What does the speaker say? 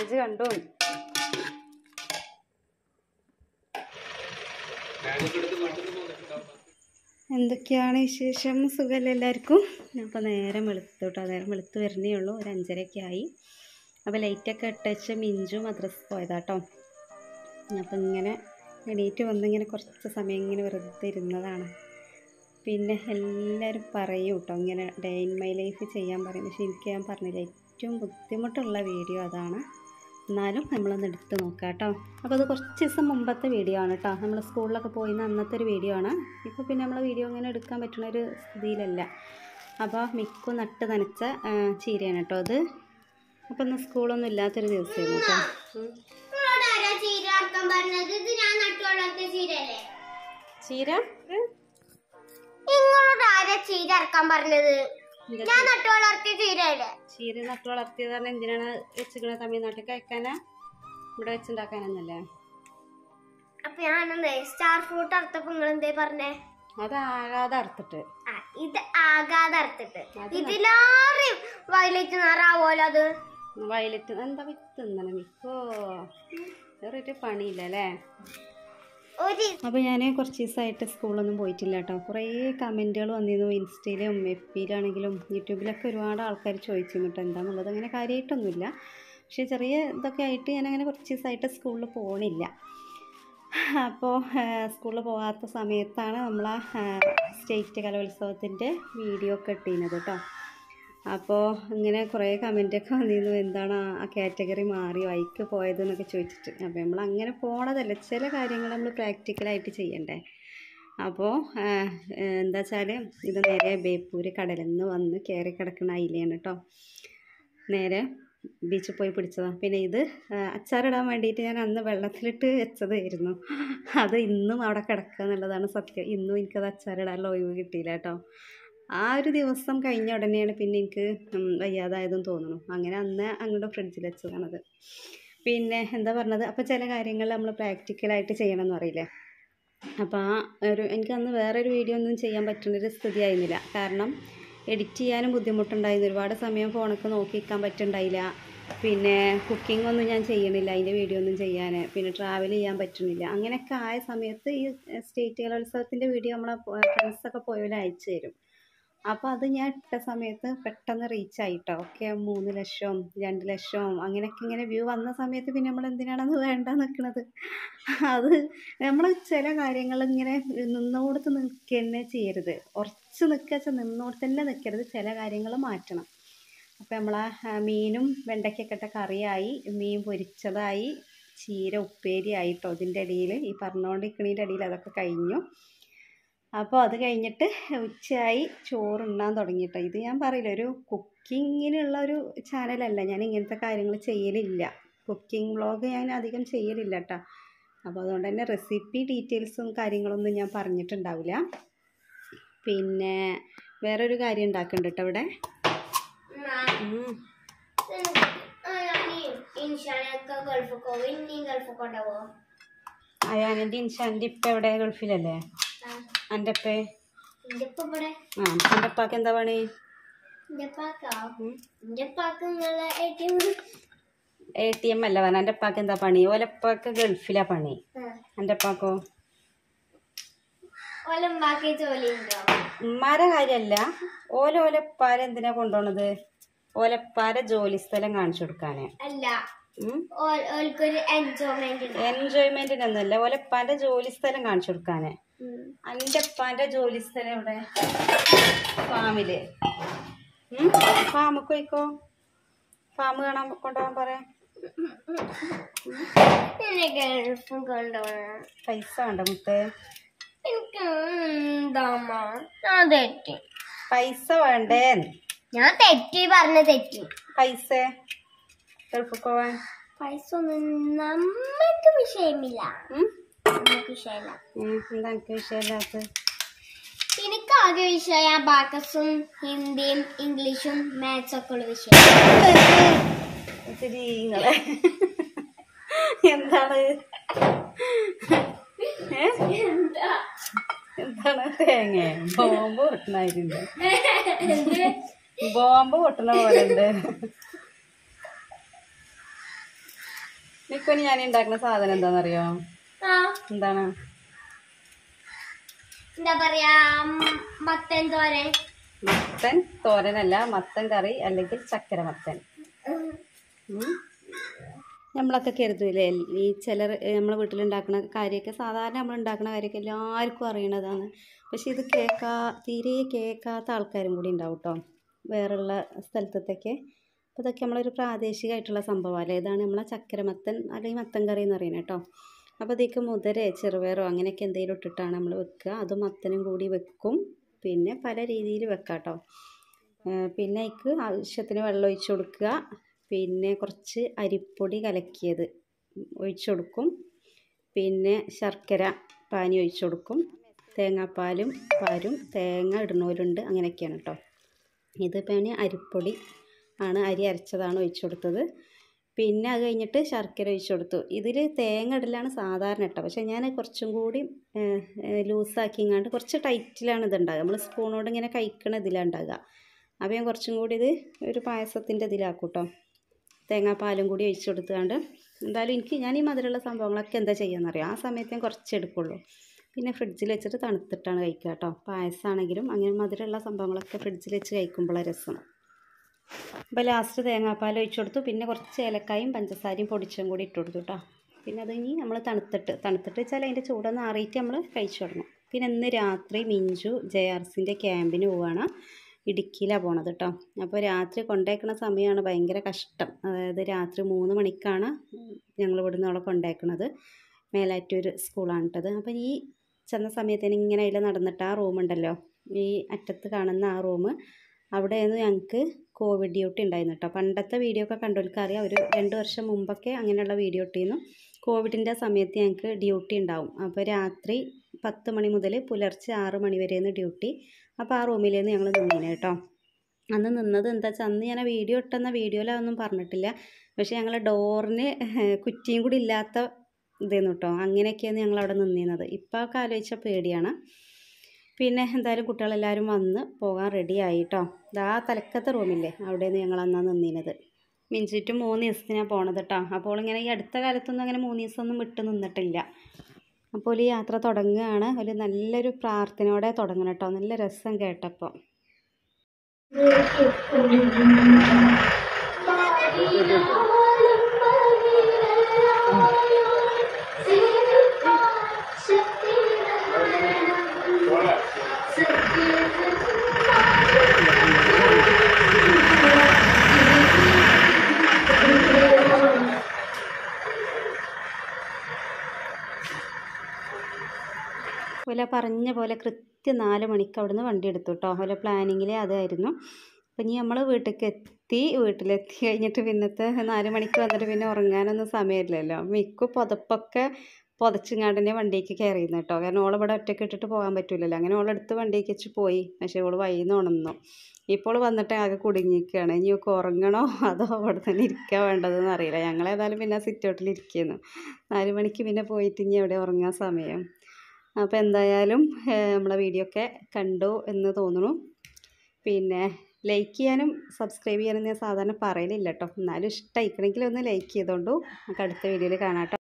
Message കണ്ടു. എന്തൊക്കെയാണ് വിശേഷം? സുഖമല്ലേ എല്ലാവർക്കും? അപ്പോൾ നേരം വെളുത്തോട്ടോ, നേരം വെളുത്ത് വരുന്നേ ഉള്ളൂ. ഒരു 5:30 ആയി. അപ്പോൾ ലൈറ്റൊക്കെ ഇട്ടച്ച് മിഞ്ചു മദ്രസ പോയതാട്ടോ. അപ്പം ഇങ്ങനെ എണീറ്റ് വന്നിങ്ങനെ കുറച്ച് സമയം ഇങ്ങനെ വെറുതെ ഇരുന്നതാണ്. പിന്നെ എല്ലാവരും പറയും കേട്ടോ ഇങ്ങനെ ഡേ ഇൻ മൈ ലൈഫ് ചെയ്യാൻ പറയും. പക്ഷേ എനിക്ക് ഞാൻ പറഞ്ഞില്ല, ഏറ്റവും ബുദ്ധിമുട്ടുള്ള വീഡിയോ അതാണ്. എന്നാലും നമ്മളൊന്ന് എടുത്ത് നോക്കാം കേട്ടോ. അപ്പോൾ അത് കുറച്ച് ദിവസം മുമ്പത്തെ വീഡിയോ ആണ് കേട്ടോ. നമ്മൾ സ്കൂളിലൊക്കെ പോയിന്ന് അന്നത്തെ ഒരു വീഡിയോ ആണ്. ഇപ്പോൾ പിന്നെ നമ്മൾ വീഡിയോ ഇങ്ങനെ എടുക്കാൻ പറ്റുന്ന ഒരു സ്ഥിതിയിലല്ല. അപ്പോൾ മിക്കു നട്ട് നനച്ച ചീരയാണ് കേട്ടോ അത്. അപ്പോൾ ഇന്ന് സ്കൂളൊന്നും ഇല്ലാത്തൊരു ദിവസമായിരുന്നു കേട്ടോ. ചീര ചീര ഇറക്കാൻ പറഞ്ഞത് ഞാൻ നട്ടു വളർത്തിയ ചീരയല്ലേ. ചീര നട്ടു വളർത്തിയത് പറഞ്ഞാൽ എന്തിനാണ് വെച്ചിരിക്കുന്നത്? തമിഴ്നാട്ടിൽ കഴിക്കാനാ, ഇവിടെ വെച്ചുണ്ടാക്കാനല്ലേ? അപ്പൊ ഞാനെന്തേ സ്റ്റാർ ഫ്രൂട്ട് അറുത്തപ്പോ നിങ്ങൾ എന്തേ പറഞ്ഞേ? അത് ആകാതെ അറുത്തിട്ട്. ഇത് ആകാതെ അറുത്തിട്ട് ഇതിലാറി വയലറ്റ് നിറാവോലോ. അത് വയലറ്റ് എന്താ വിത്തുന്നല്ലേ മിക്കോ? വേറൊരു പണിയില്ല അല്ലേ? അപ്പോൾ ഞാൻ കുറച്ച് ദിവസമായിട്ട് സ്കൂളൊന്നും പോയിട്ടില്ല കേട്ടോ. കുറേ കമൻറ്റുകൾ വന്നിരുന്നു ഇൻസ്റ്റയിലും FBയിലാണെങ്കിലും യൂട്യൂബിലൊക്കെ ഒരുപാട് ആൾക്കാർ ചോദിച്ചിരുന്നു കേട്ടോ എന്താണെന്നുള്ളത്. അങ്ങനെ കാര്യമായിട്ടൊന്നുമില്ല, പക്ഷേ ചെറിയ ഇതൊക്കെ ആയിട്ട് ഞാനങ്ങനെ കുറച്ച് ദിവസമായിട്ട് സ്കൂളിൽ പോകണില്ല. അപ്പോൾ സ്കൂളിൽ പോകാത്ത സമയത്താണ് നമ്മൾ സ്റ്റേറ്റ് കലോത്സവത്തിൻ്റെ വീഡിയോ ഒക്കെ ഇട്ടിരുന്നത് കേട്ടോ. അപ്പോൾ ഇങ്ങനെ കുറേ കമൻറ്റൊക്കെ വന്നിരുന്നു, എന്താണ് ആ കാറ്റഗറി മാറി വൈക്ക് പോയതെന്നൊക്കെ ചോദിച്ചിട്ട്. അപ്പോൾ നമ്മൾ അങ്ങനെ പോണതല്ല, ചില കാര്യങ്ങൾ നമ്മൾ പ്രാക്ടിക്കലായിട്ട് ചെയ്യണ്ടേ. അപ്പോൾ എന്താ വെച്ചാൽ ഇത് നേരെ ബേപ്പൂർ കടലിൽ നിന്ന് വന്ന് കയറി കിടക്കുന്ന അയിലയാണ് കേട്ടോ. നേരെ ബീച്ചിൽ പോയി പിടിച്ചതാണ്. പിന്നെ ഇത് അച്ചാറിടാൻ വേണ്ടിയിട്ട് ഞാൻ അന്ന് വെള്ളത്തിലിട്ട് വെച്ചതായിരുന്നു. അത് ഇന്നും അവിടെ കിടക്കുക എന്നുള്ളതാണ് സത്യം. ഇന്നും എനിക്കത് അച്ചാറിടാനുള്ള ഒഴിവ് കിട്ടിയില്ല കേട്ടോ. ആ ഒരു ദിവസം കഴിഞ്ഞ ഉടനെയാണ് പിന്നെ എനിക്ക് വയ്യാതായതെന്ന് തോന്നുന്നു. അങ്ങനെ അന്ന് അങ്ങോട്ട് ഫ്രിഡ്ജിൽ വെച്ചതാണത്. പിന്നെ എന്താ പറഞ്ഞത്, അപ്പോൾ ചില കാര്യങ്ങൾ നമ്മൾ പ്രാക്ടിക്കലായിട്ട് ചെയ്യണമെന്ന് അറിയില്ലേ. അപ്പോൾ എനിക്ക് അന്ന് വേറൊരു വീഡിയോ ഒന്നും ചെയ്യാൻ പറ്റുന്നൊരു സ്ഥിതി ആയിരുന്നില്ല. കാരണം എഡിറ്റ് ചെയ്യാനും ബുദ്ധിമുട്ടുണ്ടായിരുന്നു. ഒരുപാട് സമയം ഫോണൊക്കെ നോക്കിയിരിക്കാൻ പറ്റുന്നുണ്ടായില്ല. പിന്നെ കുക്കിംഗ് ഒന്നും ഞാൻ ചെയ്യണില്ല, അതിൻ്റെ വീഡിയോ ഒന്നും ചെയ്യാൻ. പിന്നെ ട്രാവൽ ചെയ്യാൻ പറ്റുന്നില്ല. അങ്ങനെയൊക്കെ ആയ സമയത്ത് ഈ സ്റ്റേറ്റ് കലോത്സവത്തിൻ്റെ വീഡിയോ നമ്മളെ ഫ്രണ്ട്സൊക്കെ പോയവരെ അയച്ചു തരും. അപ്പോൾ അത് ഞാൻ ഇട്ട സമയത്ത് പെട്ടെന്ന് റീച്ചായിട്ടോ. ഒക്കെ 3 ലക്ഷം 2 ലക്ഷം അങ്ങനെയൊക്കെ ഇങ്ങനെ വ്യൂ വന്ന സമയത്ത് പിന്നെ നമ്മൾ എന്തിനാണെന്ന് വേണ്ട നിൽക്കുന്നത്. അത് നമ്മൾ ചില കാര്യങ്ങൾ ഇങ്ങനെ നിന്നോടത്ത് നിൽക്കുക തന്നെ ചെയ്യരുത്. ഉറച്ച് നിൽക്കുക വെച്ചാൽ നിന്നോടത്ത് തന്നെ നിൽക്കരുത്. ചില കാര്യങ്ങൾ മാറ്റണം. അപ്പോൾ നമ്മളെ മീനും വെണ്ടയ്ക്കൊക്കെ ഇട്ട കറിയായി, മീൻ പൊരിച്ചതായി, ചീര ഉപ്പേരി ആയിട്ടോ. ഇതിൻ്റെ ഇടയിൽ ഈ പറഞ്ഞുകൊണ്ടിരിക്കണതിൻ്റെ ഇടയിൽ അതൊക്കെ കഴിഞ്ഞു. അപ്പോൾ അത് കഴിഞ്ഞിട്ട് ഉച്ചയായി, ചോറുണ്ണാൻ തുടങ്ങിയിട്ടോ. ഇത് ഞാൻ പറയില്ല, ഒരു കുക്കിങ്ങിനുള്ള ഒരു ചാനലല്ല. ഞാൻ ഇങ്ങനത്തെ കാര്യങ്ങൾ ചെയ്യലില്ല. കുക്കിംഗ് വ്ളോഗ് ഞാൻ അധികം ചെയ്യലില്ല കേട്ടോ. അപ്പോൾ അതുകൊണ്ട് തന്നെ റെസിപ്പി ഡീറ്റെയിൽസും കാര്യങ്ങളൊന്നും ഞാൻ പറഞ്ഞിട്ടുണ്ടാവില്ല. പിന്നെ വേറൊരു കാര്യം ഉണ്ടാക്കുന്നുണ്ട് കേട്ടോ ഇവിടെ. അയാനെൻ്റെ ഇൻഷാൻ്റെ ഇപ്പം എവിടെ? ഗൾഫിലല്ലേ? എൻ്റെ അപ്പേ? എൻ്റെ അപ്പാക്ക് എന്താ പണി? ATM അല്ല പറഞ്ഞ. എൻ്റെ അപ്പാക്ക് എന്താ പണി? ഓലപ്പാക്ക് ഗൾഫിലാ പണി. എൻ്റെ അപ്പാക്കോ? ഉമ്മാരെ കാര്യമല്ല, ഓലപ്പാരെ എന്തിനാ കൊണ്ടുപോണത്? ഓലപ്പാരെ ജോലി സ്ഥലം കാണിച്ചു കൊടുക്കാന്. എൻജോയ്മെന്റിനൊന്നുമല്ല, ഓലപ്പാന്റെ ജോലി സ്ഥലം കാണിച്ചു കൊടുക്കാന്. എൻ്റെ അപ്പാന്റെ ജോലി സ്ഥലം എവിടെ? ഫാമില്. ഫാമിൽ പോയിക്കോ. ഫാം കാണാൻ കൊണ്ടുപോകാൻ പറയാം. പൈസ വേണ്ട മുത്തേ? പൈസ വേണ്ടേ? ഞാൻ തെറ്റി പറഞ്ഞ തെറ്റി. പൈസ ഗൾഫിൽ പോവാൻ പൈസ ഒന്നും നമ്മൾക്ക് വിഷയമില്ല. വിഷയമില്ല. എന്താ എനിക്ക് വിഷയമില്ലാത്ത? എനിക്ക് ആകെ വിഷയം ബാക്കസും ഹിന്ദിയും ഇംഗ്ലീഷും മാത്സും ഒക്കെ ഉള്ള വിഷയം. നിങ്ങളെ എന്താണ് എന്താണ് തേങ്ങ ബോംബ് പൊട്ടണായിട്ടുണ്ട്. ബോംബ് പൊട്ടണ പോലെ ഉണ്ട്. മിക്കുവിന് ഞാൻ ഉണ്ടാക്കുന്ന സാധനം എന്താണെന്നറിയോ? ആ എന്താണ്? എന്താ പറയാ, മത്തൻ തോരൻ. മത്തൻ തോരനല്ല, മത്തൻ കറി അല്ലെങ്കിൽ ചക്കര മത്തൻ. നമ്മളൊക്കെ കരുതൂലേ ഈ ചിലർ നമ്മളെ വീട്ടിലുണ്ടാക്കുന്ന കാര്യമൊക്കെ, സാധാരണ നമ്മൾ ഉണ്ടാക്കുന്ന കാര്യമൊക്കെ എല്ലാവർക്കും അറിയണതാണ്. പക്ഷെ ഇത് തീരെ കേൾക്കാത്ത ആൾക്കാരും കൂടി ഉണ്ടാവും കേട്ടോ, വേറെയുള്ള സ്ഥലത്തൊക്കെ. അപ്പോൾ ഇതൊക്കെ നമ്മളൊരു പ്രാദേശികമായിട്ടുള്ള സംഭവമല്ലേ. ഇതാണ് നമ്മളെ ചക്കരമത്തൻ അല്ലെങ്കിൽ മത്തൻ കറി എന്ന് പറയുന്നത് കേട്ടോ. അപ്പോൾ ഇതിലേക്ക് മുതിര, ചെറുപയറോ അങ്ങനെയൊക്കെ എന്തെങ്കിലും ഇട്ടിട്ടാണ് നമ്മൾ വെക്കുക. അതും മത്തനും കൂടി വെക്കും. പിന്നെ പല രീതിയിൽ വെക്കാം കേട്ടോ. പിന്നെ അതിക്ക് ആവശ്യത്തിന് വെള്ളം ഒഴിച്ച് കൊടുക്കുക. പിന്നെ കുറച്ച് അരിപ്പൊടി കലക്കിയത് ഒഴിച്ച് കൊടുക്കും. പിന്നെ ശർക്കര പാനി ഒഴിച്ച് കൊടുക്കും. തേങ്ങാപ്പാലും പാരും, തേങ്ങ ഇടുന്നവരുണ്ട്, അങ്ങനെയൊക്കെയാണ് കേട്ടോ. ഇത് പിന്നെ അരിപ്പൊടി ആണ്, അരി അരച്ചതാണ് ഒഴിച്ച് കൊടുത്തത്. പിന്നെ അത് കഴിഞ്ഞിട്ട് ശർക്കര ഒഴിച്ച് കൊടുത്തു. ഇതിൽ തേങ്ങ ഇടലാണ് സാധാരണ കേട്ടോ, പക്ഷേ ഞാൻ കുറച്ചും കൂടി ലൂസാക്കിങ്ങാണ്ട് കുറച്ച് ടൈറ്റിലാണ് ഇത് ഉണ്ടാകുക. നമ്മൾ സ്പൂണോട് ഇങ്ങനെ കഴിക്കണ ഇതിലാണ് ഉണ്ടാകുക. അപ്പോൾ ഞാൻ കുറച്ചും കൂടി ഇത് ഒരു പായസത്തിൻ്റെ ഇതിലാക്കും കേട്ടോ. തേങ്ങാപ്പാലും കൂടി ഒഴിച്ച് കൊടുത്തുകൊണ്ട്, എന്തായാലും ഞാൻ ഈ മധുരമുള്ള സംഭവങ്ങളൊക്കെ എന്താ ചെയ്യുകയെന്നറിയാം, ആ സമയത്ത് ഞാൻ കുറച്ച് എടുക്കുള്ളൂ. പിന്നെ ഫ്രിഡ്ജിൽ വെച്ചിട്ട് തണുത്തിട്ടാണ് കഴിക്കുക കേട്ടോ. പായസമാണെങ്കിലും അങ്ങനെ മധുരമുള്ള സംഭവങ്ങളൊക്കെ ഫ്രിഡ്ജിൽ വെച്ച് കഴിക്കുമ്പോഴാണ് രസം. അപ്പോൾ ലാസ്റ്റ് തേങ്ങാപ്പാൽ ഒഴിച്ച് കൊടുത്തു. പിന്നെ കുറച്ച് ഏലക്കായും പഞ്ചസാരയും പൊടിച്ചും കൂടി ഇട്ട് കൊടുത്തു കേട്ടോ. പിന്നെ അത് ഇനി നമ്മൾ തണുത്തിട്ട് വെച്ചാൽ അതിൻ്റെ ചൂടൊന്ന് ആറിയിട്ട് നമ്മൾ കഴിച്ചു തുടങ്ങും. പിന്നെ ഇന്ന് രാത്രി മിഞ്ചു JRCൻ്റെ ക്യാമ്പിന് പോവുകയാണ്. ഇടുക്കിയിലാണ് പോണത് കേട്ടോ. അപ്പോൾ രാത്രി കൊണ്ടേക്കുന്ന സമയമാണ് ഭയങ്കര കഷ്ടം. അതായത് രാത്രി 3 മണിക്കാണ് ഞങ്ങൾ ഇവിടുന്ന് അവളെ കൊണ്ടേക്കുന്നത്. മേലാറ്റൂർ സ്കൂളാണ് കേട്ടത്. അപ്പോൾ ഈ ചെന്ന സമയത്തിന് ഇങ്ങനെ അതിൽ നടന്നിട്ട് ആ റൂമുണ്ടല്ലോ, ഈ അറ്റത്ത് കാണുന്ന ആ റൂം, അവിടെയായിരുന്നു ഞങ്ങൾക്ക് കോവിഡ് ഡ്യൂട്ടി ഉണ്ടായിരുന്നു കേട്ടോ. പണ്ടത്തെ വീഡിയോ ഒക്കെ കണ്ടവർക്ക് അറിയാം, ഒരു 2 വർഷം മുമ്പൊക്കെ അങ്ങനെയുള്ള വീഡിയോ ഇട്ടിരുന്നു. കോവിഡിൻ്റെ സമയത്ത് ഞങ്ങൾക്ക് ഡ്യൂട്ടി ഉണ്ടാവും. അപ്പോൾ രാത്രി 10 മണി മുതൽ പുലർച്ചെ 6 മണി വരെയാണ് ഡ്യൂട്ടി. അപ്പോൾ ആ റൂമിലേന്ന് ഞങ്ങൾ നിന്നേനെ കേട്ടോ. അന്ന് നിന്നത് എന്താ വെച്ചാൽ, അന്ന് ഞാൻ വീഡിയോ ഇട്ടെന്ന വീഡിയോയിലൊന്നും പറഞ്ഞിട്ടില്ല. പക്ഷേ ഞങ്ങൾ ഡോറിന് കുറ്റിയും കൂടി ഇല്ലാത്ത ഇതായിരുന്നു കേട്ടോ. അങ്ങനെയൊക്കെയാണ് ഞങ്ങളവിടെ നിന്നിരുന്നത്. ഇപ്പോൾ ഒക്കെ ആലോചിച്ചാൽ പേടിയാണ്. പിന്നെ എന്തായാലും കുട്ടികളെല്ലാവരും വന്ന് പോകാൻ റെഡിയായി കേട്ടോ. ഇതാ തലക്കത്തെ റൂമില്ലേ, അവിടെയാണ് ഞങ്ങൾ അന്നാ നിന്നിരുന്നത്. മിഞ്ചിട്ട് 3 ദിവസത്തിനാണ് പോണത് കേട്ടോ. അപ്പോൾ ഇങ്ങനെ ഈ അടുത്ത കാലത്തൊന്നും അങ്ങനെ 3 ദിവസമൊന്നും വിട്ട് നിന്നിട്ടില്ല. അപ്പോൾ ഈ യാത്ര തുടങ്ങുകയാണ്. ഒരു നല്ലൊരു പ്രാർത്ഥനയോടെ തുടങ്ങണം കേട്ടോ. നല്ല രസം കേട്ടപ്പോൾ. പോലെ പറഞ്ഞ പോലെ കൃത്യം 4 മണിക്ക് അവിടുന്ന് വണ്ടി എടുത്തു കേട്ടോ. അതുപോലെ പ്ലാനിങ്ങിൽ അതായിരുന്നു. അപ്പം ഇനി നമ്മൾ വീട്ടിലെത്തി കഴിഞ്ഞിട്ട് പിന്നത്തെ 4 മണിക്ക് വന്നിട്ട് പിന്നെ ഉറങ്ങാനൊന്നും സമയമില്ലല്ലോ. മിക്കു പുതപ്പൊക്കെ പുതച്ചിങ്ങാണ്ട് തന്നെ വണ്ടിക്ക് കയറിയിരുന്നു കേട്ടോ. കാരണം ഓളിവിടെ ഒറ്റയ്ക്ക് ഇട്ടിട്ട് പോകാൻ പറ്റില്ലല്ലോ. അങ്ങനെ ഓളെടുത്ത് വണ്ടിക്ക് വെച്ച് പോയി. പക്ഷേ ഓൾ വൈകുന്ന ഉണർന്നു. ഇപ്പോൾ വന്നിട്ട് ആകെ കുടുങ്ങിയിരിക്കുകയാണ്. ഇനി ഒക്കെ ഉറങ്ങണോ അതോ അവിടെ തന്നെ ഇരിക്കാൻ വേണ്ടതെന്ന് അറിയില്ല. ഞങ്ങളേതായാലും പിന്നെ സിറ്റൗട്ടിൽ ഇരിക്കുന്നു. 4 മണിക്ക് പിന്നെ പോയിട്ട് ഇനി എവിടെ ഉറങ്ങാൻ സമയം. അപ്പോൾ എന്തായാലും നമ്മളെ വീഡിയോ ഒക്കെ കണ്ടു എന്ന് തോന്നുന്നു. പിന്നെ ലൈക്ക് ചെയ്യാനും സബ്സ്ക്രൈബ് ചെയ്യാനും ഞാൻ സാധാരണ പറയലില്ല കേട്ടോ. എന്നാലും ഇഷ്ടമായിക്കണമെങ്കിൽ ഒന്ന് ലൈക്ക് ചെയ്തോണ്ടു. നമുക്ക് അടുത്ത വീഡിയോയിൽ കാണാം കേട്ടോ.